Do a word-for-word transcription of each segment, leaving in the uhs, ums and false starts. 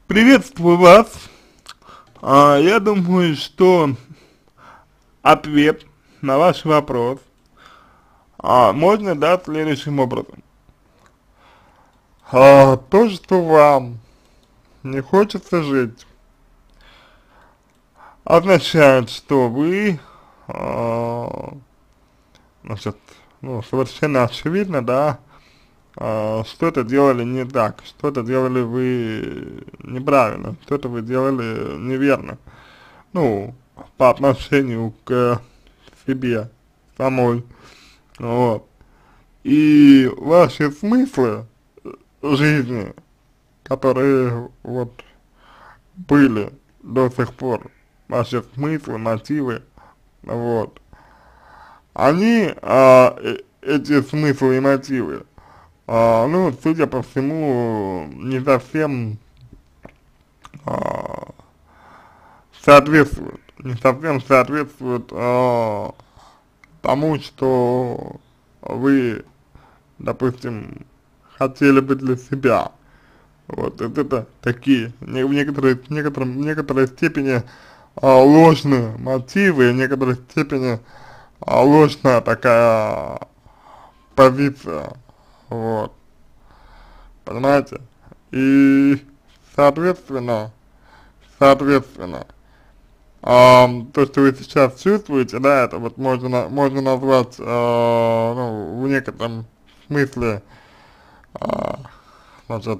Приветствую вас. А, я думаю, что ответ на ваш вопрос а, можно дать следующим образом. А, то, что вам не хочется жить, означает, что вы, а, значит, ну, совершенно очевидно, да, а, что-то делали не так, что-то делали вы неправильно, что-то вы делали неверно. Ну, по отношению к себе самой, вот. И ваши смыслы жизни, которые вот были до сих пор, ваши смыслы, мотивы, вот, они, а, э, эти смыслы и мотивы, а, ну, судя по всему, не совсем а, соответствуют, не совсем соответствуют а, тому, что вы, допустим, хотели бы для себя. Вот, это, это такие, не, в некоторой, в некотором, в некоторой степени а, ложные мотивы, в некоторой степени а, ложная такая позиция, вот, понимаете? И, соответственно, соответственно, А, то, что вы сейчас чувствуете, да, это вот можно, на- можно назвать, а, ну, в некотором смысле, а, значит,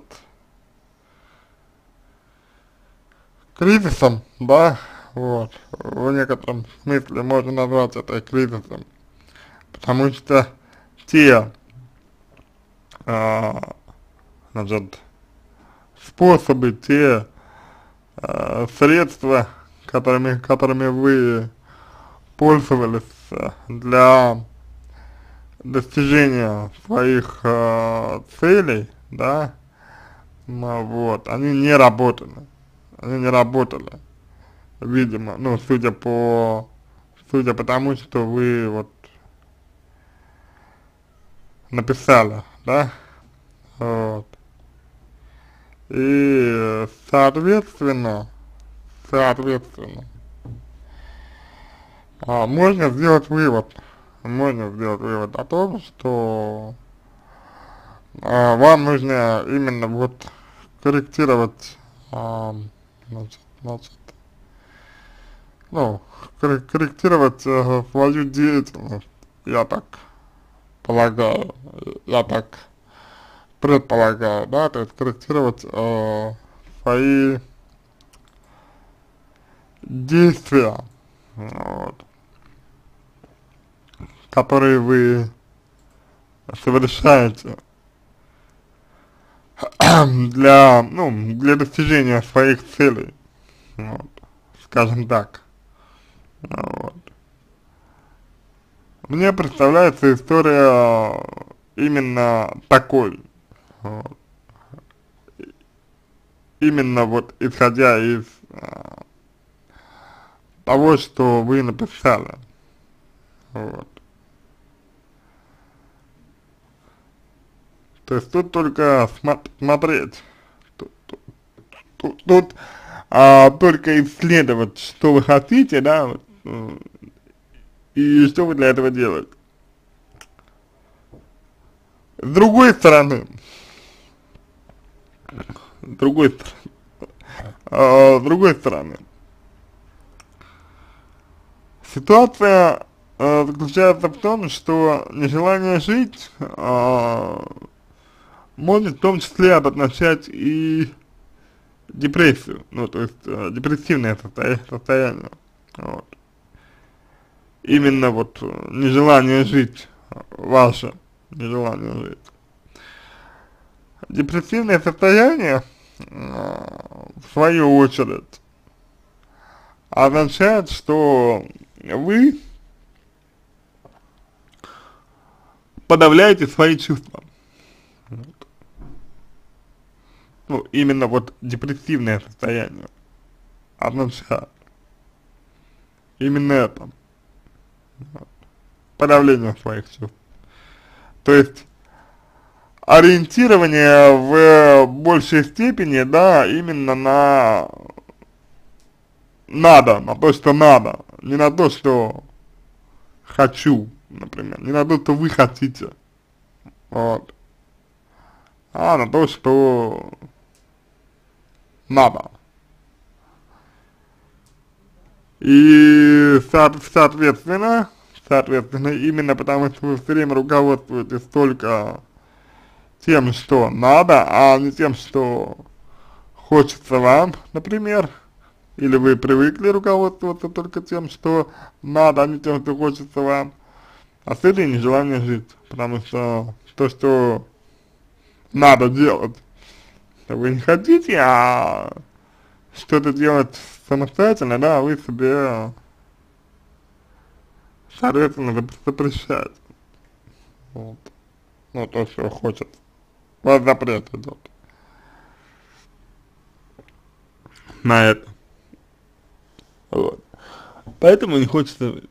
кризисом, да, вот, в некотором смысле можно назвать это кризисом, потому что те, а, значит, способы, те а, средства, которыми, которыми вы пользовались э, для достижения своих э, целей, да, ну, вот, они не работали, они не работали, видимо, ну, судя по, судя по тому, что вы вот написали, да, вот, и, соответственно, соответственно, а, можно сделать вывод, можно сделать вывод о том, что а, вам нужно именно вот корректировать, а, значит, значит, ну, кор- корректировать э, свою деятельность, я так полагаю, я так предполагаю, да, то есть корректировать э, свои действия, вот, которые вы совершаете для, ну, для достижения своих целей, вот, скажем так, вот. Мне представляется история именно такой, вот. Именно вот исходя из а, того, что вы написали, вот. То есть тут только смо смотреть, тут, тут, тут, тут, а, только исследовать, что вы хотите, да, вот, м, и что вы для этого делаете. С другой стороны, с другой стороны, а, с другой стороны, ситуация э, заключается в том, что нежелание жить э, может в том числе обозначать и депрессию, ну то есть э, депрессивное состоя состояние, вот. Именно вот э, нежелание жить, э, ваше нежелание жить. Депрессивное состояние, э, в свою очередь, означает, что вы подавляете свои чувства. Ну, именно вот депрессивное состояние означает именно это, подавление своих чувств. То есть ориентирование в большей степени, да, именно на надо, на то, что надо, не на то, что хочу, например, не на то, что вы хотите, вот, а на то, что надо. И со соответственно, соответственно, именно потому что вы все время руководствуетесь только тем, что надо, а не тем, что хочется вам, например, или вы привыкли руководствоваться только тем, что надо, а не тем, что хочется вам, а с этой нежелание жить, потому что то, что надо делать, вы не хотите, а что-то делать самостоятельно, да, вы себе, соответственно, запрещаете, вот, ну, то, что хочет, у вас запрет идет на это, вот, поэтому не хочется жить.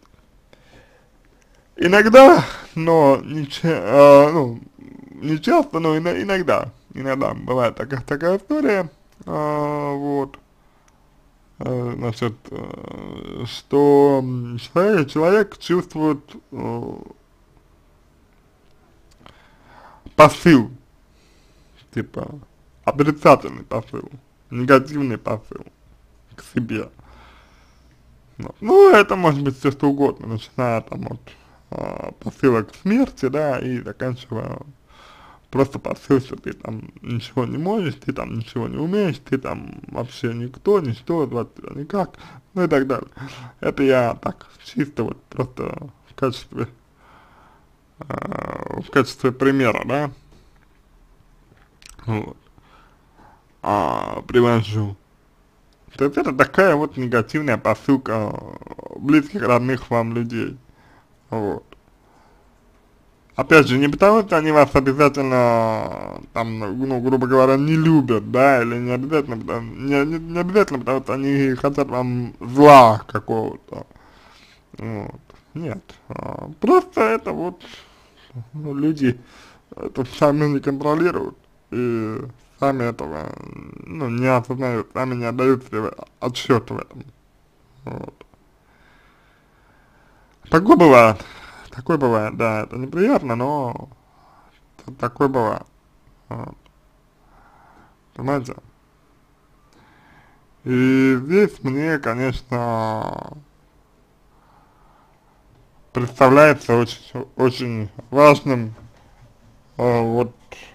Иногда, но не, ча э, ну, не часто, но ино иногда, иногда бывает такая, такая история, э, вот, э, насчет, э, что человек, человек чувствует э, посыл, типа, отрицательный посыл, негативный посыл к себе. Вот. Ну, это может быть все что угодно, начиная там от э, посыла к смерти, да, и заканчивая просто посыл, что ты там ничего не можешь, ты там ничего не умеешь, ты там вообще никто, ничто, звать тебя никак, ну и так далее. Это я так, чисто вот просто в качестве, э, в качестве примера, да, вот, а, привожу. То есть это такая вот негативная посылка близких, родных вам людей, вот. Опять же, не потому, что они вас обязательно, там, ну, грубо говоря, не любят, да, или не обязательно, потому, не, не, не обязательно, потому что они хотят вам зла какого-то, вот, нет, а, просто это вот, ну, люди это сами не контролируют, и сами этого, ну, не осознают, сами не отдают себе отсчет в этом, вот. Такое бывает, такое бывает, да, это неприятно, но такое бывает, вот, понимаете? И здесь мне, конечно, представляется очень, очень важным, э, вот,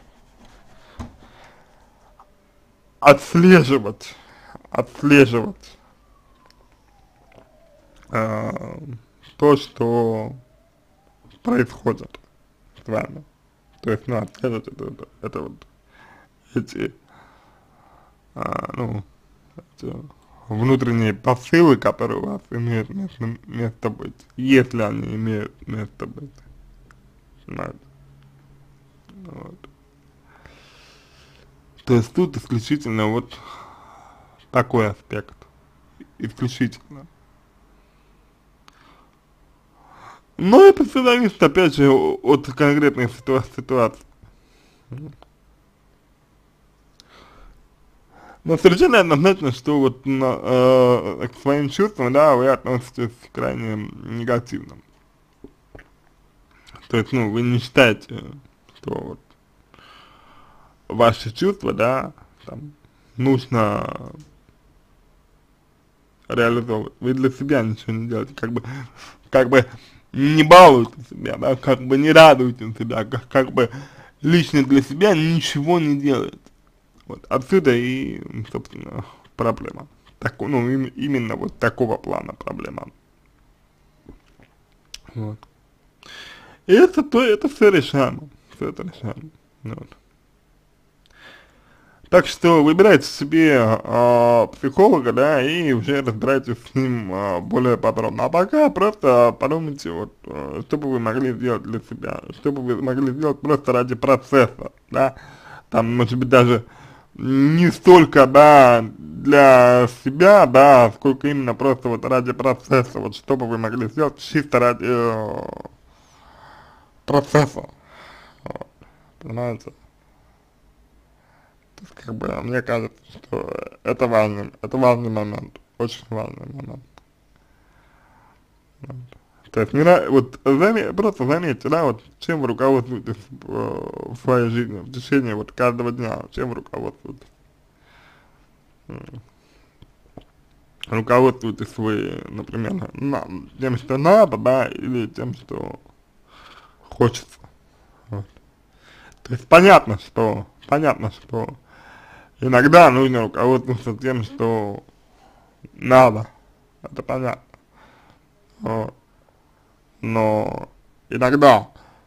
отслеживать, отслеживать э, то, что происходит с вами. То есть, ну, отслеживать это, это, это вот эти, а, ну, эти внутренние посылы, которые у вас имеют место, место быть, если они имеют место быть, понимаете? Вот. То есть тут исключительно вот такой аспект, исключительно. Но это все зависит, опять же, от конкретной ситуа ситуации. Но совершенно однозначно, что вот на, э, к своим чувствам, да, вы относитесь крайне негативно. То есть, ну, вы не считаете, что вот ваши чувства, да, там, нужно реализовывать. Вы для себя ничего не делаете, как бы, как бы не балуете себя, да, как бы не радуете себя, как, как бы лично для себя ничего не делаете. Вот отсюда и, собственно, проблема. Так, ну, им, именно вот такого плана проблема. Вот. И это, то, это все решаемо. Все это решаемо. Вот. Так что выбирайте себе э, психолога, да, и уже разбирайтесь с ним э, более подробно. А пока просто подумайте, вот, э, что бы вы могли сделать для себя, что бы вы могли сделать просто ради процесса, да, там, может быть, даже не столько, да, для себя, да, сколько именно просто вот ради процесса, вот, что бы вы могли сделать чисто ради э, процесса, вот, понимаете? То есть, как бы, мне кажется, что это важный, это важный момент, очень важный момент. Вот. То есть, не на, вот, заме, просто заметьте, да, вот, чем вы руководствуетесь э, в своей жизни, в течение вот каждого дня, чем вы руководствуетесь? Руководствуетесь вы, например, на, тем, что надо, да, или тем, что хочется. Вот. То есть понятно, что, понятно, что иногда нужно руководствоваться тем, что надо, это понятно. Вот. Но иногда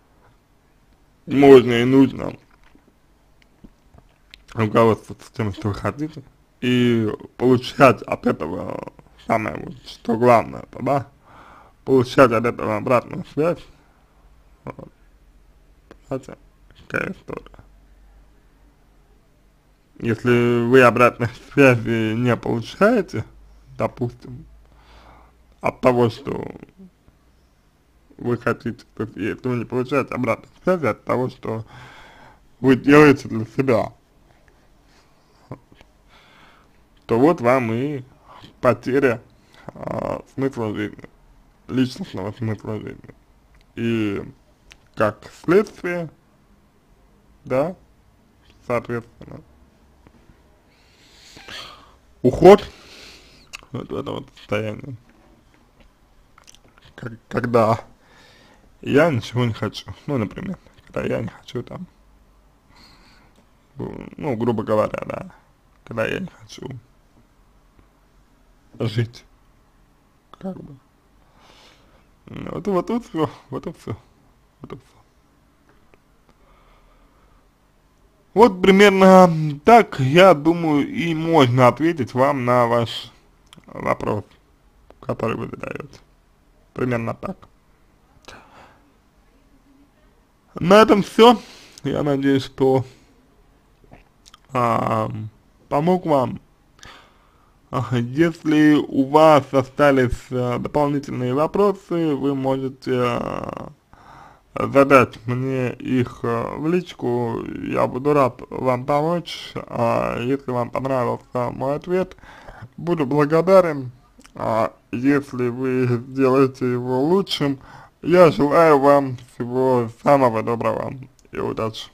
можно и нужно руководствоваться тем, что вы хотите, и получать от этого самое вот, что главное, это, да, получать от этого обратную связь. Вот. Понимаете, какая история. Если вы обратной связи не получаете, допустим, от того, что вы хотите, то есть если вы не получаете обратной связи от того, что вы делаете для себя, то вот вам и потеря а, смысла жизни, личностного смысла жизни. И как следствие, да, соответственно, уход вот в это вот состояние, как, когда я ничего не хочу, ну, например, когда я не хочу там, ну, грубо говоря, да, когда я не хочу жить, как бы, вот, вот, вот все, вот и все, вот и все. Вот примерно так, я думаю, и можно ответить вам на ваш вопрос, который вы задаете. Примерно так. На этом все. Я надеюсь, что а, помог вам. А, если у вас остались а, дополнительные вопросы, вы можете а, задать мне их а, в личку, я буду рад вам помочь. А, если вам понравился мой ответ, буду благодарен. А, если вы сделаете его лучшим, я желаю вам всего самого доброго и удачи.